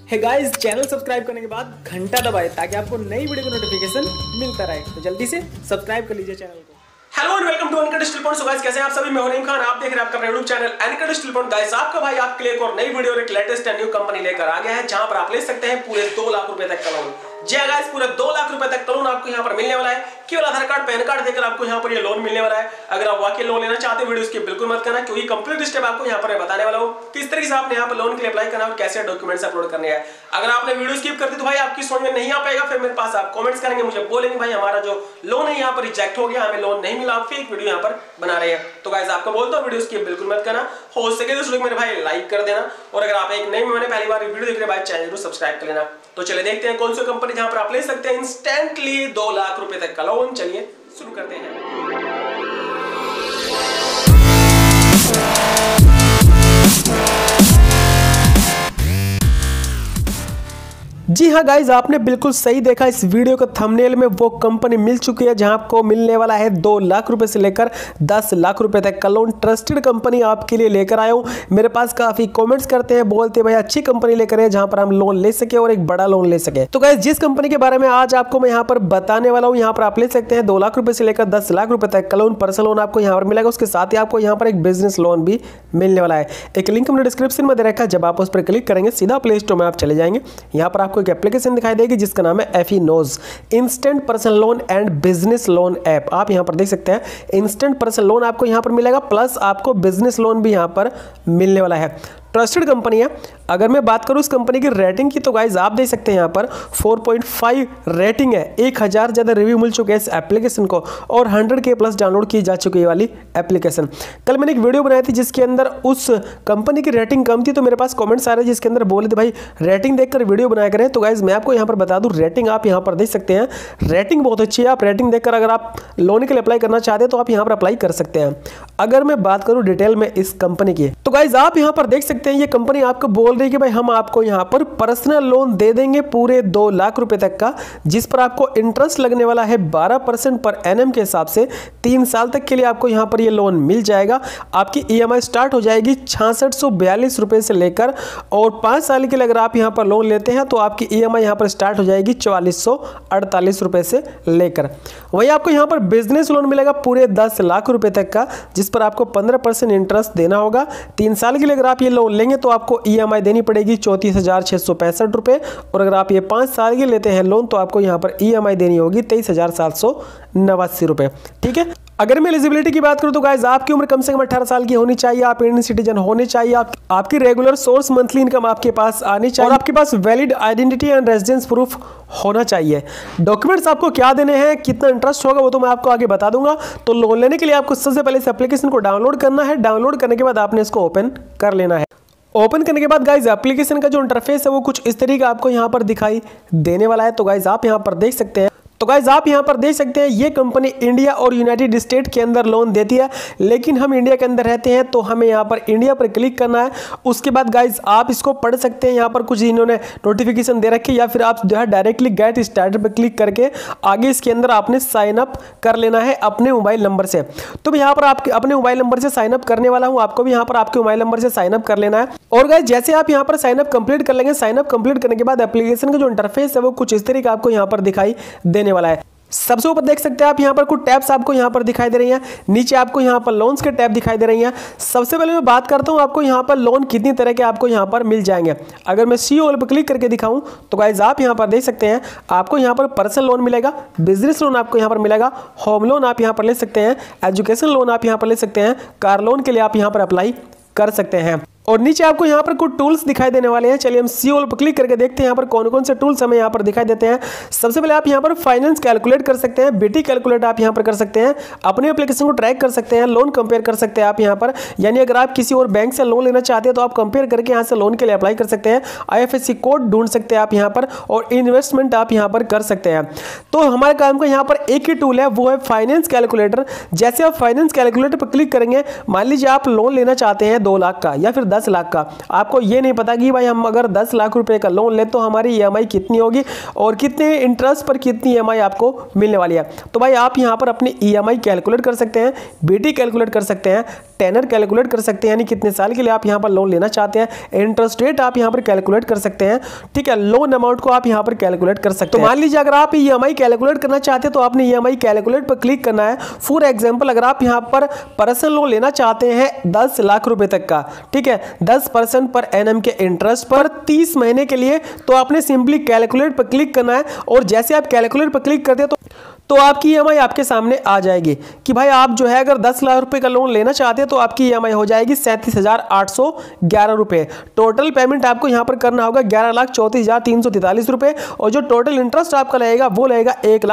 Hey guys, channel subscribe करने के बाद घंटा दबाएं ताकि आपको नई वीडियो का नोटिफिकेशन मिलता रहे। तो जल्दी से सब्सक्राइब कर लीजिए चैनल को। Hello and welcome to uncut still point. So guys, कैसे हैं आप सभी? मैं हूं नईम खान, आप देख रहे हैं आपका YouTube channel uncut still point. Guys, आपका भाई आपके लिए एक और नई वीडियो और एक लेटेस्ट एंड न्यू कंपनी लेकर आ गया है जहां पर आप ले सकते हैं पूरे 2 लाख रुपए तक का लोन। जी हां गाइस, पूरे 2 लाख रुपए तक का लोन आपको यहां पर मिलने वाला है। केवल आधार कार्ड पैन कार्ड देकर आपको यहां पर ये लोन मिलने वाला है। अगर आप वाकई लोन लेना चाहते हैं, वीडियो स्किप बिल्कुल मत करना, क्योंकि कंप्लीट स्टेप आपको यहां पर मैं बताने वाला हूं किस तरीके से आपने यहां पर लोन के लिए अप्लाई करना है और कैसे डॉक्यूमेंट्स अपलोड करने हैं। अगर आपने वीडियो स्किप कर दी तो भाई आपकी समझ में नहीं आ पाएगा, फिर मेरे पास आप कमेंट्स करेंगे, मुझे बोलेंगे भाई हमारा जो लोन है यहां पर रिजेक्ट हो गया, हमें लोन नहीं मिला, आप फेक वीडियो यहां पर बना रहे हैं। तो गाइस, आपको बोलता हूं वीडियो स्किप बिल्कुल मत करना, हो सके तो मेरे भाई लाइक कर देना, और अगर आप एक नए मैंने पहली बार वीडियो देख रहे भाई चैनल जरूर सब्सक्राइब कर लेना। तो चलिए देखते हैं कौन सी कंपनी जहां पर आप ले सकते हैं इंस्टेंटली 2 लाख रुपए तक का लोन। चलिए शुरू करते हैं। जी हाँ गाइज, आपने बिल्कुल सही देखा। इस वीडियो के थंबनेल में वो कंपनी मिल चुकी है जहां आपको मिलने वाला है 2 लाख रुपए से लेकर 10 लाख रुपए तक का लोन। ट्रस्टेड कंपनी आपके लिए लेकर आया हूं। मेरे पास काफी कमेंट्स करते हैं, बोलते हैं भाई अच्छी कंपनी लेकर आए जहां पर हम लोन ले सके और एक बड़ा लोन ले सके। तो गाइज, जिस कंपनी के बारे में आज आपको मैं यहाँ पर बताने वाला हूँ, यहाँ पर आप ले सकते हैं 2 लाख रुपए से लेकर 10 लाख रुपए तक का लोन। पर्सनल लोन आपको यहाँ पर मिलेगा, उसके साथ ही आपको यहाँ पर एक बिजनेस लोन भी मिलने वाला है। एक लिंक मैंने डिस्क्रिप्शन में दे रखा है, जब आप उस पर क्लिक करेंगे सीधा प्ले स्टोर में आप चले जाएंगे। यहाँ पर आपको एक एप्लीकेशन दिखाई देगी जिसका नाम है FENOZ, instant personal loan and business loan app. आप यहां पर देख सकते हैं इंस्टेंट पर्सनल लोन आपको यहां पर मिलेगा, प्लस आपको बिजनेस लोन भी यहां पर मिलने वाला है। ट्रस्टेड कंपनी है। अगर मैं बात करूं इस कंपनी की रेटिंग की, तो गाइज आप देख सकते हैं यहाँ पर 4.5 रेटिंग है। 1000 ज़्यादा रिव्यू मिल चुके हैं इस एप्लीकेशन को, और 100K प्लस डाउनलोड की जा चुकी है वाली एप्लीकेशन। कल मैंने एक वीडियो बनाई थी जिसके अंदर उस कंपनी की रेटिंग कम थी, तो मेरे पास कमेंट्स आ रहे हैं जिसके अंदर बोले थे भाई रेटिंग देखकर वीडियो बनाया करें। तो गाइज मैं आपको यहाँ पर बता दूँ, रेटिंग आप यहाँ पर देख सकते हैं, रेटिंग बहुत अच्छी है। आप रेटिंग देखकर अगर आप लोन के लिए अप्लाई करना चाहते हैं तो आप यहाँ पर अप्लाई कर सकते हैं। अगर मैं बात करूँ डिटेल में इस कंपनी की, तो गाइज आप यहाँ पर देख सकते हैं ये कंपनी आपको बोल रही है कि भाई हम आपको यहाँ पर पर्सनल लोन दे देंगे पूरे 2 लाख रुपए तक का, जिस पर आपको इंटरेस्ट लगने वाला है 12% पर एनएम के हिसाब से। 3 साल तक के लिए आपको यहाँ पर ये लोन मिल जाएगा। आपकी EMI स्टार्ट हो जाएगी 6642 रुपए से लेकर, और 5 साल के लिए अगर आप यहाँ पर लोन लेते हैं तो आपकी EMI यहाँ पर स्टार्ट हो जाएगी 4448 रुपए से लेकर। वही आपको यहाँ पर बिजनेस लोन मिलेगा पूरे 10 लाख रुपए तक का, जिस पर आपको 15% इंटरेस्ट देना होगा। 3 साल के लिए अगर आप ये लोन लेंगे तो आपको EMI देनी पड़ेगी 34,665 रुपए, और अगर आप ये 5 साल के लेते हैं लोन तो आपको यहाँ पर EMI देनी होगी 23,789 रुपए। ठीक है। अगर मैं एलिजिबिलिटी की बात करूं तो गाइज आपकी उम्र कम से कम 18 साल की होनी चाहिए, आप इंडियन सिटीजन होने चाहिए, आपकी रेगुलर सोर्स मंथली इनकम आपके पास आनी चाहिए, और आपके पास valid identity and residence proof होना चाहिए। डॉक्यूमेंट्स आपको क्या देने हैं, कितना इंटरेस्ट होगा वो तो मैं आपको आगे बता दूंगा। तो लोन लेने के लिए आपको सबसे पहले इस एप्लीकेशन को डाउनलोड करना है। डाउनलोड करने के बाद आपने इसको ओपन कर लेना है। ओपन करने के बाद गाइज एप्लीकेशन का जो इंटरफेस है वो कुछ इस तरीके का आपको यहाँ पर दिखाई देने वाला है। तो गाइज आप यहाँ पर देख सकते हैं, ये कंपनी इंडिया और यूनाइटेड स्टेट के अंदर लोन देती है, लेकिन हम इंडिया के अंदर रहते हैं तो हमें यहाँ पर इंडिया पर क्लिक करना है। उसके बाद गाइज आप इसको पढ़ सकते हैं, यहाँ पर कुछ इन्होंने नोटिफिकेशन दे रखी है, या फिर आप जो है डायरेक्टली गेट स्टार्टेड पर क्लिक करके आगे इसके अंदर आपने साइन अप कर लेना है अपने मोबाइल नंबर से। तो मैं यहाँ पर आपके अपने मोबाइल नंबर से साइन अप करने वाला हूँ, आपको भी यहाँ पर आपके मोबाइल नंबर से साइन अप कर लेना है। और गाइज जैसे आप यहाँ पर साइन अप कंप्लीट कर लेंगे, साइन अप कंप्लीट करने के बाद एप्लीकेशन का जो इंटरफेस है वो कुछ इस तरीके का आपको यहाँ पर दिखाई देने वाला है। सबसे ऊपर देख सकते हैं आप यहाँ पर कुछ टैब्स आपको यहाँ पर दिखाई दे रही हैं, नीचे आपको यहाँ पर लोन्स के टैब दिखाई दे रही हैं। सबसे पहले मैं बात करता हूँ आपको यहाँ पर लोन कितनी तरह के आपको यहाँ पर मिल जाएंगे। अगर मैं सी वाले पर क्लिक करके दिखाऊं तो गाइज आप यहाँ पर देख सकते हैं, आपको यहाँ पर पर्सनल लोन मिलेगा, बिजनेस लोन आपको यहाँ पर मिलेगा, होम लोन आप यहाँ पर ले सकते हैं, एजुकेशन लोन आप यहाँ पर ले सकते हैं, कार लोन के लिए आप यहाँ पर अप्लाई कर सकते हैं। और नीचे आपको यहाँ पर कुछ टूल्स दिखाई देने वाले हैं। चलिए हम सी पर क्लिक करके देखते हैं यहाँ पर कौन कौन से टूल्स हमें यहाँ पर दिखाई देते हैं। सबसे पहले आप यहाँ पर फाइनेंस कैलकुलेट कर सकते हैं, BT कैलकुलेट आप यहाँ पर कर सकते हैं, अपने एप्लीकेशन को ट्रैक कर सकते हैं, लोन कंपेयर कर सकते हैं आप यहाँ पर, यानी अगर आप किसी और बैंक से लोन लेना चाहते हैं तो आप कंपेयर करके यहाँ से लोन के लिए अप्लाई कर सकते हैं। IFSC कोड ढूंढ सकते हैं आप यहाँ पर, और इन्वेस्टमेंट आप यहाँ पर कर सकते हैं। तो हमारे काम का यहाँ पर एक ही टूल है, वो है फाइनेंस कैलकुलेटर। जैसे आप फाइनेंस कैलकुलेटर पर क्लिक करेंगे, मान लीजिए आप लोन लेना चाहते हैं 2 लाख का या फिर 10 लाख का। आपको ये नहीं पता कि भाई हम अगर 10 लाख रुपए का लोन ले तो हमारी ईएमआई कितनी होगी और कितने इंटरेस्ट पर कितनी ईएमआई आपको मिलने वाली है। तो भाई आप यहाँ पर अपनी ईएमआई कैलकुलेट कर सकते हैं, बीटी कैलकुलेट कर सकते हैं, टेनर कैलकुलेट कर सकते हैं, यानी कितने साल के लिए आप यहाँ पर लोन लेना चाहते हैं, इंटरेस्ट रेट आप यहाँ पर कैलकुलेट कर सकते हैं, ठीक है, लोन अमाउंट को आप यहाँ पर कैलकुलेट कर सकते हैं। तो मान लीजिए अगर आप ईएमआई कैलकुलेट करना चाहते हैं तो आपने ईएमआई कैलकुलेट पर क्लिक करना है। फॉर एग्जांपल अगर आप यहाँ पर पर्सनल लोन लेना चाहते हैं 10 लाख रुपए तक का, ठीक है, 10% पर एनएम के इंटरेस्ट पर 30 महीने के लिए, तो आपने सिंपली कैलकुलेट पर क्लिक करना है और जैसे आप कैलकुलेट पर क्लिक करते हैं तो आपकी ईएमआई आपके सामने आ जाएगी कि भाई आप जो है अगर 10 लाख रुपए का लोन लेना चाहते हैं तो आपकी ईएमआई हो जाएगी 37,811 रुपए। टोटल पेमेंट आपको यहाँ पर करना होगा 11,34,343 रुपए और जो टोटल इंटरेस्ट आपका लगेगा वो लगेगा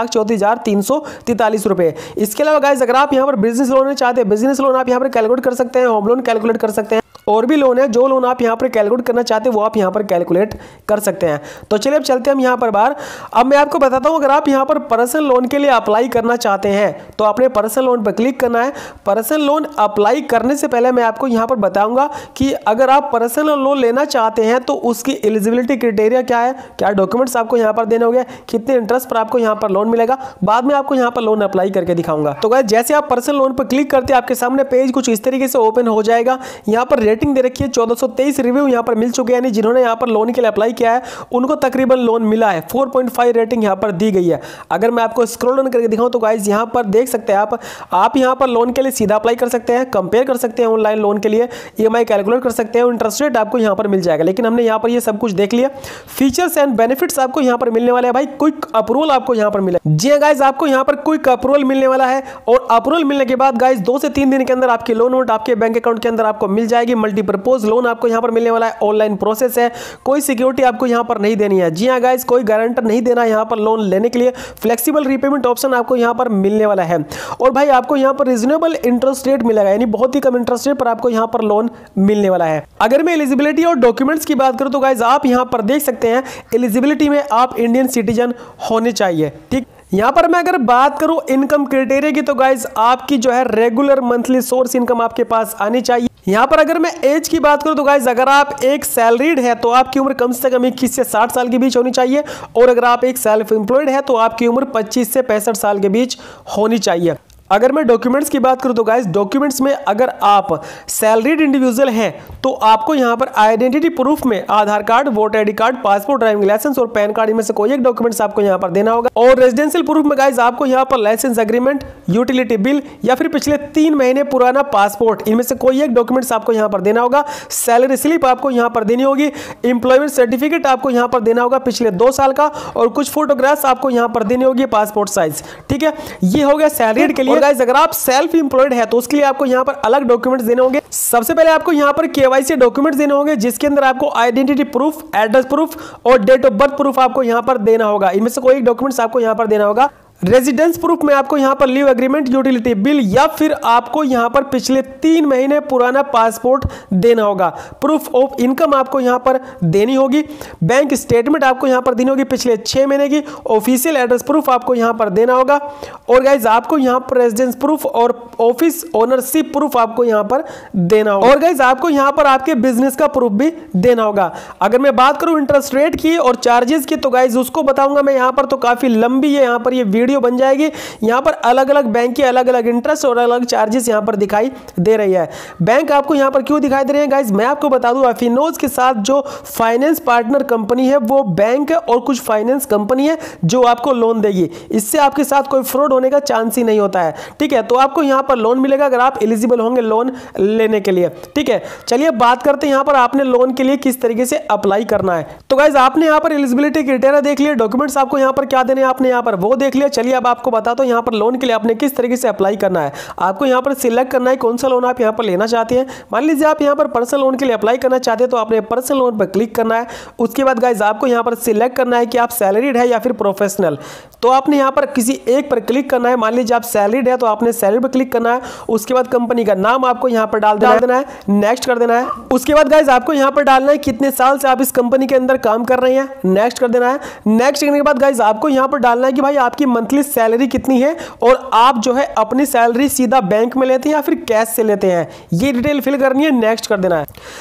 1,34,343 रुपए। इसके अलावा गाइस अगर आप यहाँ पर बिजनेस लोन लेना चाहते हैं, बिजनेस लोन आप यहाँ पर कैलकुलेट कर सकते हैं, होम लोन कैलकुलेट कर सकते हैं, और भी लोन है, जो लोन आप यहाँ पर कैलकुलेट करना चाहते हैं वो आप यहाँ पर कैलकुलेट कर सकते हैं। तो चलिए अब चलते हैं हम यहाँ पर बाहर। अब मैं आपको बताता हूँ अगर आप यहाँ पर पर्सनल लोन के लिए अप्लाई करना चाहते हैं तो आपने पर्सनल लोन पर क्लिक करना है। पर्सनल लोन अप्लाई करने से पहले मैं आपको यहाँ पर बताऊंगा कि अगर आप पर्सनल लोन लेना चाहते हैं तो उसकी एलिजिबिलिटी क्राइटेरिया क्या है, क्या डॉक्यूमेंट्स आपको यहाँ पर देने होंगे, कितने इंटरेस्ट पर आपको यहाँ पर लोन मिलेगा, बाद में आपको यहाँ पर लोन अप्लाई करके दिखाऊंगा। तो गाइस जैसे आप पर्सनल लोन पर क्लिक करते हैं आपके सामने पेज कुछ इस तरीके से ओपन हो जाएगा। यहाँ पर रेटिंग दे रखी है 1423 रिव्यू यहाँ पर मिल चुके हैं, यानी जिन्होंने यहाँ पर लोन के लिए अप्लाई किया है उनको तकरीबन लोन मिला है। 4.5 रेटिंग यहाँ पर दी गई है। अगर मैं आपको स्क्रॉल डाउन करके दिखाऊं तो गाइस यहाँ पर देख सकते हैं आप यहाँ पर लोन के लिए सीधा अप्लाई कर सकते हैं, कंपेयर कर सकते हैं ऑनलाइन लोन के लिए, ईएमआई कैलकुलेट कर सकते हैं, इंटरेस्ट रेट आपको यहाँ पर मिल जाएगा। लेकिन हमने यहाँ पर ये सब कुछ देख लिया। फीचर्स एंड बेनिफिट्स आपको यहाँ पर मिलने वाले हैं भाई। क्विक अप्रूवल आपको यहाँ पर मिला, जी हाँ गाइस आपको यहाँ पर क्विक अप्रूवल मिलने वाला है और अप्रूवल मिलने के बाद गाइस 2 से 3 दिन के अंदर आपकी लोन नोट आपके बैंक अकाउंट के अंदर आपको मिल जाएगी। मल्टीपर्पज लोन आपको यहाँ पर मिलने वाला है, ऑनलाइन प्रोसेस है, कोई सिक्योरिटी आपको यहाँ पर नहीं देनी है। जी हाँ गाइस कोई गारंटर नहीं देना यहाँ पर लोन लेने के लिए। फ्लेक्सिबल रीपेमेंट ऑप्शन आपको यहाँ पर मिलने वाला है और भाई आपको यहाँ पर रीजनेबल इंटरेस्ट रेट मिलेगा, यानी बहुत ही कम इंटरेस्ट रेट पर आपको यहाँ पर लोन मिलने वाला है। अगर मैं एलिजिबिलिटी और डॉक्यूमेंट्स की बात करूं तो गाइस आप यहाँ पर देख सकते हैं एलिजिबिलिटी में आप इंडियन सिटीजन होने चाहिए, ठीक। यहाँ पर मैं अगर बात करूं इनकम क्राइटेरिया की तो गाइस आपकी जो है रेगुलर मंथली सोर्स इनकम आपके पास आनी चाहिए। यहाँ पर अगर मैं एज की बात करूं तो गाइस अगर आप एक सैलरीड है तो आपकी उम्र कम से कम 21 से 60 साल के बीच होनी चाहिए और अगर आप एक सेल्फ एम्प्लॉयड है तो आपकी उम्र 25 से 65 साल के बीच होनी चाहिए। अगर मैं डॉक्यूमेंट्स की बात करूं तो गाइस डॉक्यूमेंट्स में अगर आप सैलरीड इंडिविजुअल हैं तो आपको यहां पर आइडेंटिटी प्रूफ में Aadhaar card, voter ID card, passport, driving licence और पैन कार्ड इनमें से कोई एक डॉक्यूमेंट्स आपको यहां पर देना होगा। और रेजिडेंशियल प्रूफ में गाइस आपको यहां पर लाइसेंस एग्रीमेंट, यूटिलिटी बिल या फिर पिछले 3 महीने पुराना पासपोर्ट, इनमें से कोई एक डॉक्यूमेंट्स आपको यहां पर देना होगा। सैलरी स्लिप आपको यहां पर देनी होगी। एम्प्लॉयमेंट सर्टिफिकेट आपको यहां पर देना होगा पिछले 2 साल का और कुछ फोटोग्राफ्स आपको यहां पर देनी होगी पासपोर्ट साइज, ठीक है। ये हो गया सैलरीड के लिए। गाइस अगर आप सेल्फ एम्प्लॉयड है तो उसके लिए आपको यहां पर अलग डॉक्यूमेंट्स देने होंगे। सबसे पहले आपको यहां पर केवाईसी डॉक्यूमेंट्स देने होंगे जिसके अंदर आपको आइडेंटिटी प्रूफ, एड्रेस प्रूफ और डेट ऑफ बर्थ प्रूफ आपको यहां पर देना होगा। इनमें से कोई एक डॉक्यूमेंट्स आपको यहां पर देना होगा। रेजिडेंस प्रूफ में आपको यहां पर लीव एग्रीमेंट, यूटिलिटी बिल या फिर आपको यहां पर पिछले 3 महीने पुराना पासपोर्ट देना होगा। प्रूफ ऑफ इनकम आपको यहां पर देनी होगी। बैंक स्टेटमेंट आपको यहां पर देनी होगी पिछले 6 महीने की। ऑफिशियल एड्रेस प्रूफ आपको यहां पर देना होगा और गाइज आपको यहां पर रेजिडेंस प्रूफ और ऑफिस ओनरशिप प्रूफ आपको यहां पर देना होगा। और गाइज आपको यहां पर आपके बिजनेस का प्रूफ भी देना होगा। अगर मैं बात करूं इंटरेस्ट रेट की और चार्जेस की तो गाइज उसको बताऊंगा मैं यहां पर, तो काफी लंबी है यहां पर ये वीडियो बन जाएगी। यहां पर अलग अलग बैंक के अलग अलग इंटरेस्ट और अलग चार्जेस यहां पर दिखाई दे रही है। बैंक आपको यहां पर क्यों दिखाई दे रहे हैं गाइस, मैं आपको बता दूं अफिनोज के साथ जो फाइनेंस पार्टनर कंपनी है वो बैंक है और कुछ फाइनेंस कंपनी है जो आपको लोन देगी। इससे आपके साथ कोई फ्रॉड होने का चांस ही नहीं होता है, ठीक है। तो आपको यहां पर लोन मिलेगा अगर आप एलिजिबल होंगे लोन लेने के लिए, ठीक है। चलिए बात करते हैं यहां पर आपने लोन के लिए किस तरीके से अप्लाई करना है। तो गाइस आपने यहां पर एलिजिबिलिटी क्राइटेरिया देख लिया, डॉक्यूमेंट्स आपको यहां पर क्या देने हैं आपने यहां पर वो देख लिया। चलिए अब आपको बताता हूं यहां पर लोन के लिए आपने किस तरीके से अप्लाई करना है। आपको यहां पर सिलेक्ट करना है कौन सा लोन आप यहां पर लेना चाहते हैं। मान लीजिए आप यहां पर पर्सनल लोन के लिए अप्लाई करना चाहते हैं तो आपने पर्सनल लोन पर क्लिक करना है। उसके बाद गाइस आपको यहां पर सिलेक्ट करना है कि आप सैलरीड है या फिर प्रोफेशनल। तो आपने यहां पर किसी एक पर क्लिक करना है। मान लीजिए आप सैलरीड है तो आपने सैलरी पर क्लिक करना है। उसके बाद कंपनी का नाम आपको यहां पर डाल देना है, नेक्स्ट कर देना है। उसके बाद गाइस आपको यहां पर डालना है कितने साल से आप इस कंपनी के अंदर काम कर रहे हैं, नेक्स्ट कर देना है। नेक्स्ट करने के बाद गाइस आपको यहां पर डालना है कि भाई आपकी मंथली सैलरी कितनी है और आप जो है अपनी सैलरी सीधा बैंक में लेते हैं या फिर कैश से लेते हैं, ये डिटेल फिल करनी है, नेक्स्ट कर देना है।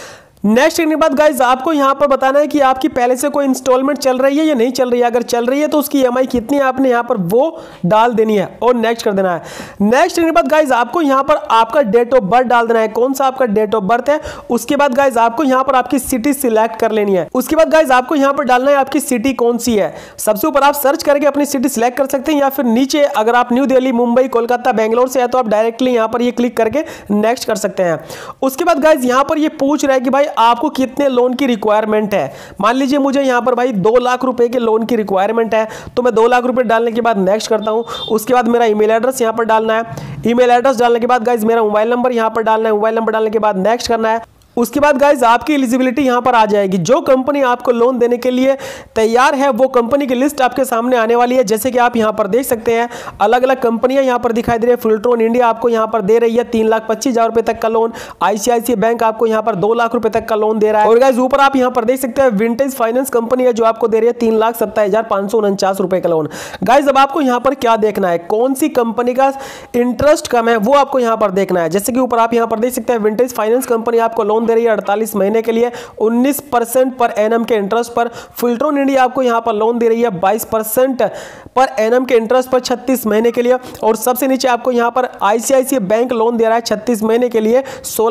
नेक्स्ट करने के बाद गाइज आपको यहाँ पर बताना है कि आपकी पहले से कोई इंस्टॉलमेंट चल रही है या नहीं चल रही है। अगर चल रही है तो उसकी EMI कितनी है आपने यहाँ पर वो डाल देनी है और नेक्स्ट कर देना है। नेक्स्ट करने के बाद गाइज आपको यहाँ पर आपका डेट ऑफ बर्थ डाल देना है, कौन सा आपका डेट ऑफ बर्थ है। उसके बाद गाइज आपको यहाँ पर आपकी सिटी सिलेक्ट कर लेनी है। उसके बाद गाइज आपको यहाँ पर डालना है आपकी सिटी कौन सी है। सबसे ऊपर आप सर्च करके अपनी सिटी सिलेक्ट कर सकते हैं या फिर नीचे अगर आप न्यू दिल्ली, मुंबई, कोलकाता, बेंगलोर से है तो आप डायरेक्टली यहाँ पर ये क्लिक करके नेक्स्ट कर सकते हैं। उसके बाद गाइज यहाँ पर ये पूछ रहा है कि भाई आपको कितने लोन की रिक्वायरमेंट है। मान लीजिए मुझे यहाँ पर भाई 2 लाख रुपए के लोन की रिक्वायरमेंट है, तो मैं 2 लाख रुपए डालने के बाद नेक्स्ट करता हूँ। उसके बाद मेरा ईमेल एड्रेस यहाँ पर डालना है। ईमेल एड्रेस डालने के बाद गाइज मेरा मोबाइल नंबर यहाँ पर डालना है। मोबाइल नंबर डालने के बाद नेक्स्ट करना है। उसके बाद गाइज आपकी एलिजिबिलिटी यहाँ पर आ जाएगी। जो कंपनी आपको लोन देने के लिए तैयार है वो कंपनी की लिस्ट आपके सामने आने वाली है। जैसे कि आप यहाँ पर देख सकते हैं अलग अलग कंपनियां यहाँ पर दिखाई दे रही है। फुलट्रॉन इंडिया आपको यहाँ पर दे रही है 3,25,000 रुपए तक का लोन। ICICI बैंक आपको यहाँ पर 2 लाख रुपए तक का लोन दे रहा है। और गाइज ऊपर आप यहाँ पर देख सकते हैं विंटेज फाइनेंस कंपनी है जो आपको दे रही है 3,27,549 रुपए का लोन। गाइज अब आपको यहाँ पर क्या देखना है, कौन सी कंपनी का इंटरेस्ट कम है वो आपको यहाँ पर देखना है। जैसे कि ऊपर आप यहाँ पर देख सकते हैं विंटेज फाइनेंस कंपनी आपको लोन दे रही है 48 महीने के लिए 19% पर एनएम के इंटरेस्ट पर। फुलट्रॉन इंडिया आपको यहां पर लोन दे रही है 22% पर एनएम के इंटरेस्ट पर 36 महीने के लिए। और सबसे नीचे आपको यहां पर ICICI बैंक लोन दे रहा है 36 महीने के लिए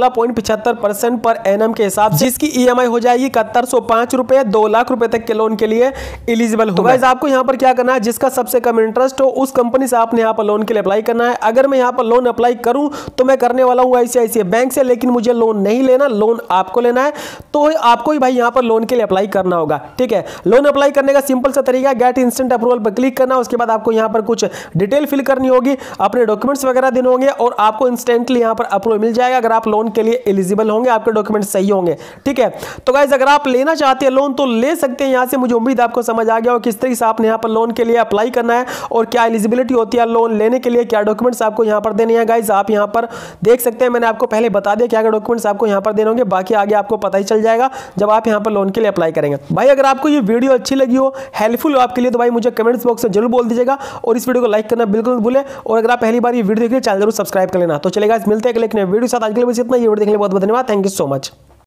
16.75% पर एनएम के हिसाब से, जिसकी EMI हो जाएगी 7105 रुपए। 2 लाख रुपए तक के लोन के लिए एलिजिबल हो। गाइस आपको यहां पर क्या करना है, जिसका सबसे कम इंटरेस्ट हो उस कंपनी से आपने यहां पर लोन के लिए अप्लाई करना है। अगर मैं यहां पर लोन अप्लाई करूं तो मैं करने वाला हूं ICICI बैंक से, लेकिन मुझे लोन नहीं लेना, लोन आपको लेना है तो आपको ही भाई यहां पर लोन के लिए अप्लाई करना होगा। ठीक है, लोन अप्लाई करने का सिंपल सा तरीका है, गेट इंस्टेंट अप्रूवल पर क्लिक करना। उसके बाद आपको यहां पर कुछ डिटेल फिल करनी होगी, अपने डॉक्यूमेंट्स वगैरह देने होंगे और आपको इंस्टेंटली यहां पर अप्रूवल मिल जाएगा अगर आप लोन के लिए एलिजिबल होंगे, आपके डॉक्यूमेंट सही होंगे। ठीक है, तो गाइस अगर आप लेना चाहते हैं लोन तो ले सकते हैं यहां से। मुझे उम्मीद आपको समझ आ गया हो किस तरीके से आपने यहां पर लोन के लिए अप्लाई करना है और क्या एलिजिबिलिटी होती है लोन लेने के लिए, क्या डॉक्यूमेंट्स आपको यहां पर देने हैं। गाइस आप यहां पर देख सकते हैं, मैंने आपको पहले बता दिया क्या डॉक्यूमेंट्स आपको यहां पर देने होंगे, बाकी आगे आपको पता ही चल जाएगा जब आप यहां पर लोन के लिए अप्लाई करेंगे। भाई अगर आपको ये वीडियो अच्छी लगी हो, हेल्पफुल हो आपके लिए, तो भाई मुझे कमेंट्स बॉक्स में जरूर बोल दीजिएगा और इस वीडियो को लाइक करना बिल्कुल मत भूलें। और अगर आप पहली बार ये वीडियो देख रहे हैं चैनल जरूर सब्सक्राइब कर लेना। तो चलेगा, मिलते हैं अगले वीडियो के साथ। आज के लिए बस इतना ही। वीडियो देखने के लिए बहुत बहुत धन्यवाद। Thank you so much.